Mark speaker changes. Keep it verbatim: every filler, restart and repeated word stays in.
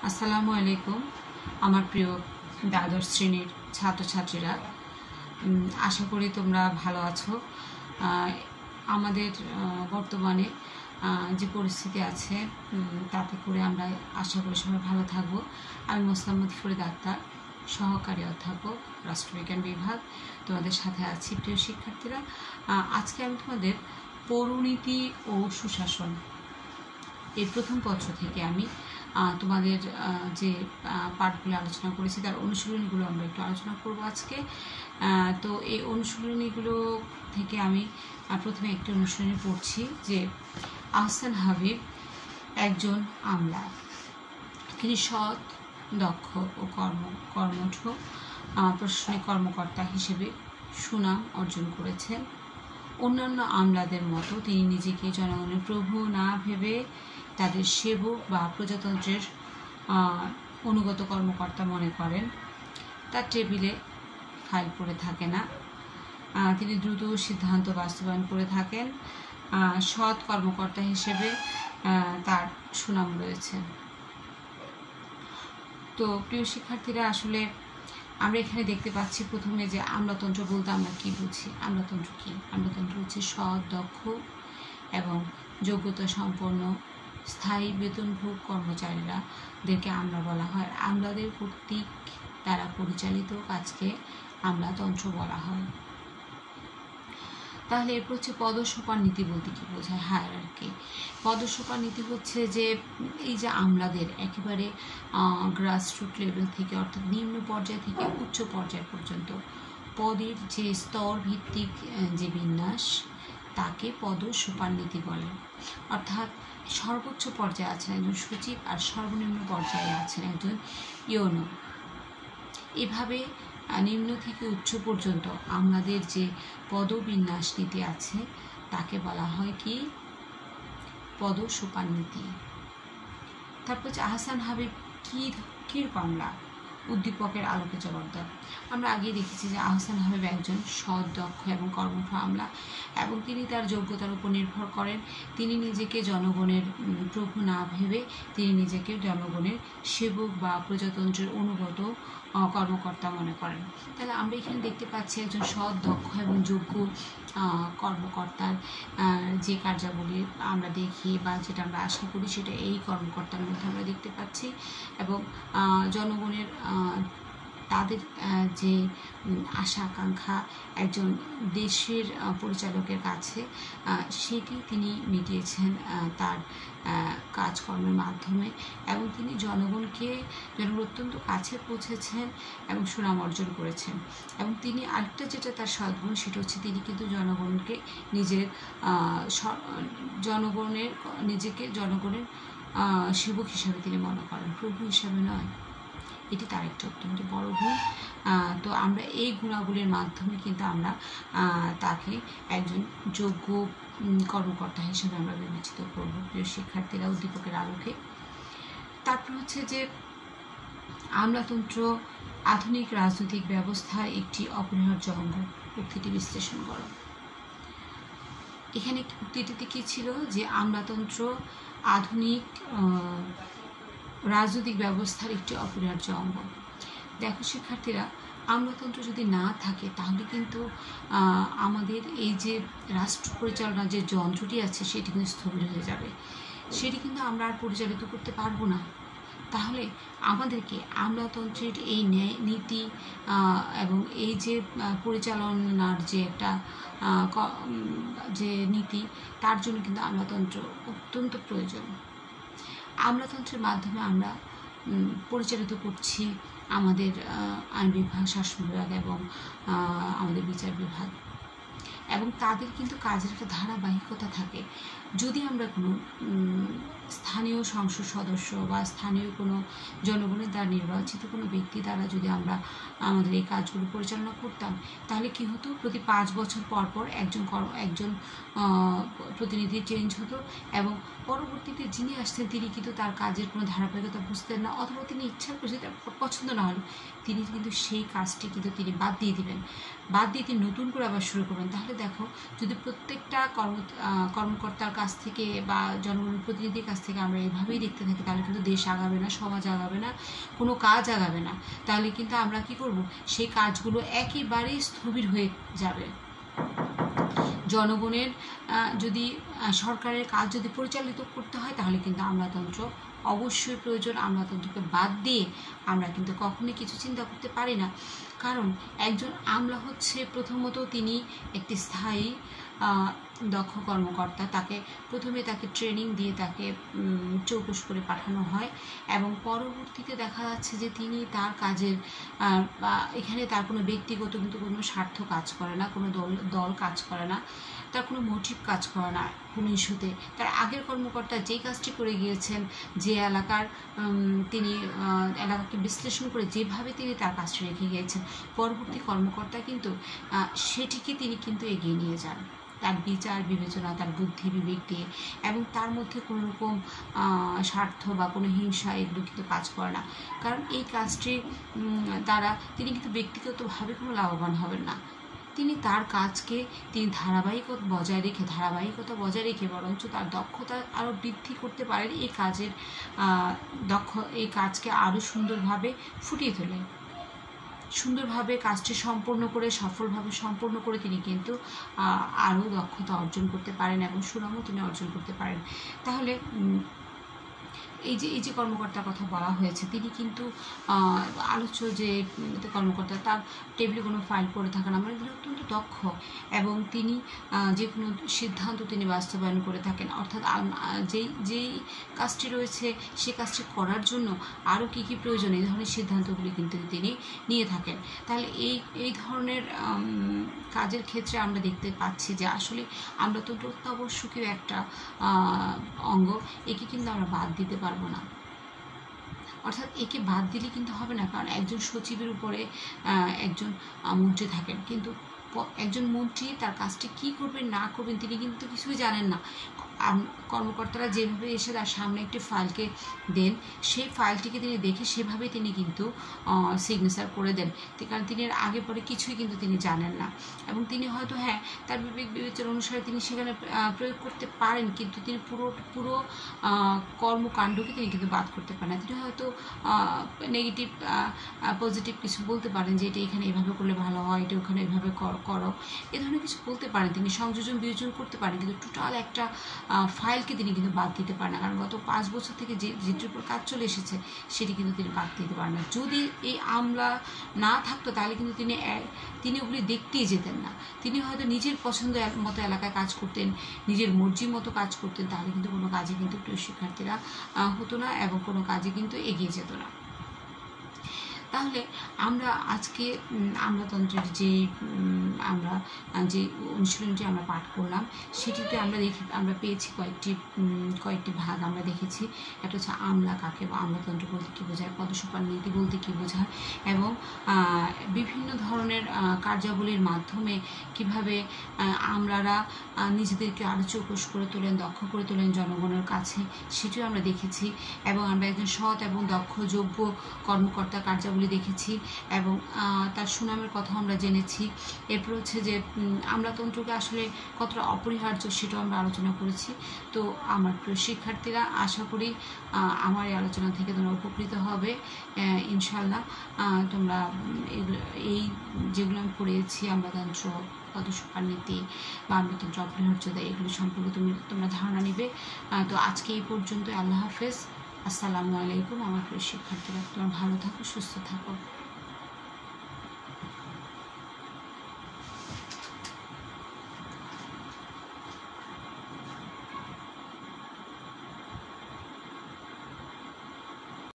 Speaker 1: আসসালামু আলাইকুম আমার প্রিয় দ্বাদশ শ্রেণীর ছাত্রছাত্রীরা, আশা করি তোমরা ভালো আছো। আমাদের বর্তমানে যে পরিস্থিতি আছে তাতে করে আমরা আশা করি সবাই ভালো থাকবো। আমি মোসাম্মদ ফরিদ আক্তার, সহকারী অধ্যাপক, রাষ্ট্রবিজ্ঞান বিভাগ, তোমাদের সাথে আছি। প্রিয় শিক্ষার্থীরা, আজকে আমি তোমাদের পৌরনীতি ও সুশাসন এই প্রথম পত্র থেকে আমি তোমাদের যে পাঠগুলো আলোচনা করেছি তার অনুশীলনীগুলো আমরা একটু আলোচনা করব আজকে। তো এই অনুশীলনীগুলো থেকে আমি প্রথমে একটি অনুশীলনী পড়ছি যে আহসান হাবিব একজন আমলা। তিনি সৎ, দক্ষ ও কর্ম কর্মঠ প্রশাসনিক কর্মকর্তা হিসেবে সুনাম অর্জন করেছেন। অন্যান্য আমলাদের মতো তিনি নিজেকে জনগণের প্রভু না ভেবে তাদের সেবক বা প্রজাতন্ত্রের অনুগত কর্মকর্তা মনে করেন। তার টেবিলে ফাইল পড়ে থাকে না। তিনি দ্রুত সিদ্ধান্ত বাস্তবায়ন করে থাকেন। সৎ কর্মকর্তা হিসেবে তার সুনাম রয়েছে। তো প্রিয় শিক্ষার্থীরা, আসলে আমরা এখানে দেখতে পাচ্ছি প্রথমে যে আমলাতন্ত্র বলতে আমরা কি বুঝি। আমলাতন্ত্র কি? আমলাতন্ত্র হচ্ছে সৎ, দক্ষ এবং যোগ্যতা সম্পন্ন স্থায়ী বেতনভোগ কর্মচারীরাদেরকে আমলা বলা হয়। আমলাদের কর্তৃক দ্বারা পরিচালিত কাজকে আমলাতন্ত্র বলা হয়। তাহলে এরপর হচ্ছে পদসোপান নীতি বলতে কি বোঝায়? হায়ারার্কি। পদসোপান নীতি হচ্ছে যে এই যে আমলাদের একেবারে গ্রাসরুট লেভেল থেকে অর্থাৎ নিম্ন পর্যায় থেকে উচ্চ পর্যায় পর্যন্ত পদের যে স্তর ভিত্তিক যে বিন্যাস তাকে পদসোপান নীতি বলে। অর্থাৎ সর্বোচ্চ পর্যায়ে আছেন একজন সচিব আর সর্বনিম্ন পর্যায়ে আছেন একজন ইউনো। এভাবে নিম্ন থেকে উচ্চ পর্যন্ত আমাদের যে পদবিন্যাস নীতি আছে তাকে বলা হয় কি? পদসোপান নীতি। তারপর হচ্ছে আহসান হাবিব কি কিরকম আমলা? উদ্দীপকের আলোকে জবাব দাও। আমরা আগেই দেখেছি যে আহসান হাবিব একজন সৎ, দক্ষ এবং কর্মঠ আমলা এবং তিনি তার যোগ্যতার উপর নির্ভর করেন। তিনি নিজেকে জনগণের প্রভু না ভেবে তিনি নিজেকে জনগণের সেবক বা প্রজাতন্ত্রের অনুগত কর্মকর্তা মনে করেন। তাহলে আমরা এখানে দেখতে পাচ্ছি একজন সৎ, দক্ষ এবং যোগ্য কর্মকর্তার যে কার্যাবলী আমরা দেখি বা যেটা আমরা আশা করি সেটা এই কর্মকর্তার মধ্যে আমরা দেখতে পাচ্ছি। এবং জনগণের তাদের যে আশা আকাঙ্ক্ষা একজন দেশের পরিচালকের কাছে সেটি তিনি মিটিয়েছেন তার কাজকর্মের মাধ্যমে এবং তিনি জনগণকে জনগণ অত্যন্ত কাছে পৌঁছেছেন এবং সুনাম অর্জন করেছেন। এবং তিনি আরেকটা যেটা তার সদ্গুণ সেটা হচ্ছে তিনি কিন্তু জনগণকে নিজের জনগণের নিজেকে জনগণের সেবক হিসাবে তিনি মনে করেন, প্রভু হিসাবে নয়। এটি তার একটা অত্যন্ত বড় গুণ। তো আমরা এই গুণাবলীর মাধ্যমে কিন্তু আমরা তাকে একজন যোগ্য কর্মকর্তা হিসেবে আমরা বিবেচিত করব প্রিয় শিক্ষার্থীরা উদ্দীপকের আলোকে। তারপর হচ্ছে যে আমলাতন্ত্র আধুনিক রাজনৈতিক ব্যবস্থার একটি অপরিহার্য অঙ্গ। উক্তিটি বিশ্লেষণ করো। এখানে উক্তিটিতে কি ছিল? যে আমলাতন্ত্র আধুনিক রাজনৈতিক ব্যবস্থার একটি অপরিহার্য অঙ্গ। দেখো শিক্ষার্থীরা, আমলাতন্ত্র যদি না থাকে তাহলে কিন্তু আমাদের এই যে রাষ্ট্র পরিচালনার যে যন্ত্রটি আছে সেটি কিন্তু স্থবির হয়ে যাবে। সেটি কিন্তু আমরা আর পরিচালিত করতে পারবো না। তাহলে আমাদেরকে আমলাতন্ত্রের এই ন্যায় নীতি এবং এই যে পরিচালনার যে একটা যে নীতি তার জন্য কিন্তু আমলাতন্ত্র অত্যন্ত প্রয়োজন। আমলাতন্ত্রের মাধ্যমে আমরা পরিচালিত করছি আমাদের আইন বিভাগ, শাসন বিভাগ এবং আমাদের বিচার বিভাগ, এবং তাদের কিন্তু কাজের একটা ধারাবাহিকতা থাকে। যদি আমরা কোনো স্থানীয় সংসদ সদস্য বা স্থানীয় কোনো জনগণের দ্বারা নির্বাচিত কোনো ব্যক্তি দ্বারা যদি আমরা আমাদের এই কাজগুলো পরিচালনা করতাম তাহলে কি হতো? প্রতি পাঁচ বছর পর পর একজন একজন প্রতিনিধি চেঞ্জ হতো এবং পরবর্তীতে যিনি আসতেন তিনি কিন্তু তার কাজের কোনো ধারাবাহিকতা বুঝতেন না, অথবা তিনি ইচ্ছা করে পছন্দ না হলে তিনি কিন্তু সেই কাজটি কিন্তু তিনি বাদ দিয়ে দিবেন, বাদ দিয়ে তিনি নতুন করে আবার শুরু করবেন। তাহলে দেখো, যদি প্রত্যেকটা কর্ম কর্মকর্তার কাছ থেকে বা জনগণের প্রতিনিধির কাছ থেকে আমরা এভাবেই দেখতে থাকি তাহলে কিন্তু দেশ আগাবে না, সমাজ আগাবে না, কোনো কাজ আগাবে না। তাহলে কিন্তু আমরা কি করব, সেই কাজগুলো একেবারেই স্থবির হয়ে যাবে। জনগণের যদি সরকারের কাজ যদি পরিচালিত করতে হয় তাহলে কিন্তু আমলাতন্ত্র অবশ্যই প্রয়োজন। আমলাতন্ত্রকে বাদ দিয়ে আমরা কিন্তু কখনোই কিছু চিন্তা করতে পারি না। কারণ একজন আমলা হচ্ছে প্রথমত তিনি একটি স্থায়ী দক্ষ কর্মকর্তা। তাকে প্রথমে তাকে ট্রেনিং দিয়ে তাকে চৌকস করে পাঠানো হয় এবং পরবর্তীতে দেখা যাচ্ছে যে তিনি তার কাজের এখানে তার কোনো ব্যক্তিগত কিন্তু কোনো স্বার্থ কাজ করে না, কোনো দল দল কাজ করে না, তার কোনো মোটিভ কাজ করে না কোনো ইস্যুতে। তার আগের কর্মকর্তা যেই কাজটি করে গিয়েছেন, যে এলাকার তিনি এলাকাকে বিশ্লেষণ করে যেভাবে তিনি তার কাজটি রেখে গিয়েছেন, পরবর্তী কর্মকর্তা কিন্তু সেটিকে তিনি কিন্তু এগিয়ে নিয়ে যান তার বিচার বিবেচনা, তার বুদ্ধি বিবেক দিয়ে, এবং তার মধ্যে কোনো রকম স্বার্থ বা কোনো হিংসা এগুলো কিন্তু কাজ করে না। কারণ এই কাজটি দ্বারা তিনি কিন্তু ব্যক্তিগতভাবে কোনো লাভবান হবেন না। তিনি তার কাজকে তিনি ধারাবাহিকতা বজায় রেখে ধারাবাহিকতা বজায় রেখে বরঞ্চ তার দক্ষতা আরও বৃদ্ধি করতে পারেন। এই কাজের দক্ষ এই কাজকে আরও সুন্দরভাবে ফুটিয়ে তোলে, সুন্দরভাবে কাজটি সম্পূর্ণ করে সফলভাবে সম্পূর্ণ করে তিনি কিন্তু আরও দক্ষতা অর্জন করতে পারেন এবং সুনামও তিনি অর্জন করতে পারেন। তাহলে এই যে এই যে কর্মকর্তার কথা বলা হয়েছে, তিনি কিন্তু আলোচ্য যে কর্মকর্তা তার টেবিলে কোনো ফাইল পড়ে থাকে না, মানে তিনি অত্যন্ত দক্ষ এবং তিনি যে কোনো সিদ্ধান্ত তিনি বাস্তবায়ন করে থাকেন। অর্থাৎ যেই যেই কাজটি রয়েছে সেই কাজটি করার জন্য আরও কী কী প্রয়োজন এই ধরনের সিদ্ধান্তগুলি কিন্তু তিনি নিয়ে থাকেন। তাহলে এই এই ধরনের কাজের ক্ষেত্রে আমরা দেখতে পাচ্ছি যে আসলে আমলাতন্ত্র অত্যাবশ্যকীয় একটা অঙ্গ, একে কিন্তু আমরা বাদ দিতে পারবো না। অর্থাৎ একে বাদ দিলে কিন্তু হবে না, কারণ একজন সচিবের উপরে একজন মন্ত্রী থাকেন, কিন্তু একজন মন্ত্রী তার কাজটি কী করবেন না করবেন তিনি কিন্তু কিছুই জানেন না। কর্মকর্তারা যেভাবে এসে তার সামনে একটি ফাইলকে দেন, সেই ফাইলটিকে তিনি দেখে সেভাবে তিনি কিন্তু সিগনেচার করে দেন, কারণ তিনি এর আগে পরে কিছুই কিন্তু তিনি জানেন না। এবং তিনি হয়তো হ্যাঁ তার বিবেক বিবেচনা অনুসারে তিনি সেখানে প্রয়োগ করতে পারেন, কিন্তু তিনি পুরো পুরো কর্মকাণ্ডকে তিনি কিন্তু বাদ করতে পারেন না। তিনি হয়তো নেগেটিভ পজিটিভ কিছু বলতে পারেন যে এটা এখানে এভাবে করলে ভালো হয়, এটা ওখানে এভাবে করো, এ ধরনের কিছু বলতে পারেন, তিনি সংযোজন বিয়োজন করতে পারেন, কিন্তু টোটাল একটা ফাইলকে তিনি কিন্তু বাদ দিতে পারেন না। কারণ গত পাঁচ বছর থেকে যে যেটির উপর কাজ চলে এসেছে সেটি কিন্তু তিনি বাদ দিতে পারেন না। যদি এই আমলা না থাকতো তাহলে কিন্তু তিনি তিনি ওগুলি দেখতেই যেতেন না। তিনি হয়তো নিজের পছন্দ মতো এলাকায় কাজ করতেন, নিজের মর্জি মতো কাজ করতেন, তাহলে কিন্তু কোনো কাজে কিন্তু প্রিয় শিক্ষার্থীরা হতো না এবং কোনো কাজে কিন্তু এগিয়ে যেত না। তাহলে আমরা আজকে আমলাতন্ত্রের যে আমরা যে অনুশীলনটি আমরা পাঠ করলাম সেটিতে আমরা দেখি আমরা পেয়েছি কয়েকটি কয়েকটি ভাগ আমরা দেখেছি। একটা হচ্ছে আমলা কাকে বা আমলাতন্ত্র বলতে কী বোঝায়, পদসোপান নীতি বলতে কী বোঝায়, এবং বিভিন্ন ধরনের কার্যাবলীর মাধ্যমে কিভাবে আমলারা নিজেদেরকে আরও চৌকস করে তোলেন, দক্ষ করে তোলেন জনগণের কাছে, সেটিও আমরা দেখেছি। এবং আমরা একজন সৎ এবং দক্ষ যোগ্য কর্মকর্তা কার্যাবলী দেখেছি এবং তার সুনামের কথা আমরা জেনেছি। এরপর হচ্ছে যে আমলাতন্ত্রকে আসলে কতটা অপরিহার্য সেটাও আমরা আলোচনা করেছি। তো আমার প্রিয় শিক্ষার্থীরা, আশা করি আমার এই আলোচনা থেকে তোমরা উপকৃত হবে ইনশাল্লাহ। তোমরা এই যেগুলো আমি পড়িয়েছি আমলাতন্ত্র, পদসোপান নীতি বা আমলাতন্ত্র অপরিহার্যতা, এগুলো সম্পর্কে তুমি তোমরা ধারণা নিবে। তো আজকে এই পর্যন্ত। আল্লাহ হাফেজ, আসসালামু আলাইকুম আমার প্রিয় শিক্ষার্থীরা। তোমরা ভালো থাকো, সুস্থ থাকো।